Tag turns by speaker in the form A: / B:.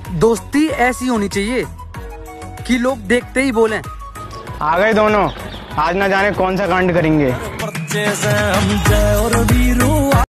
A: दोस्ती ऐसी होनी चाहिए कि लोग देखते ही बोलें
B: आ गए दोनों, आज ना जाने कौन सा कांड करेंगे।